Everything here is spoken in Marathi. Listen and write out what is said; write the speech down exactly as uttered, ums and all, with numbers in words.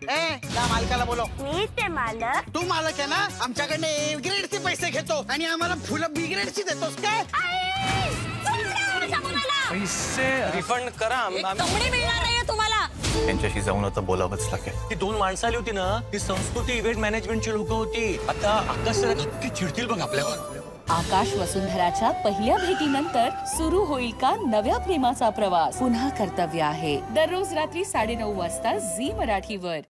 ए त्या मालकाला बोलव. मी ते मालक. तू मालक आहे ना, आमच्याकडे ए ग्रेडचे पैसे घेतो आणि आम्हाला फुलं बी ग्रेडची देतोस काय? पैसे रिफंड करा. कपडे मिळणार नाहीये तुम्हाला. त्यांच्याशी जाऊन आता बोलावंच लागेल. ती दोन माणसं आली होती ना, ती संस्कृती इव्हेंट मॅनेजमेंटची लोक होती. आता आकाश सर नक्की चिडतील बघ आपल्यावर. आकाश वसुंधराच्या पहिल्या भेटीनंतर सुरू होईल का नव्या प्रेमाचा प्रवास? पुन्हा कर्तव्य आहे दररोज रात्री साडेनऊ वाजता झी मराठीवर.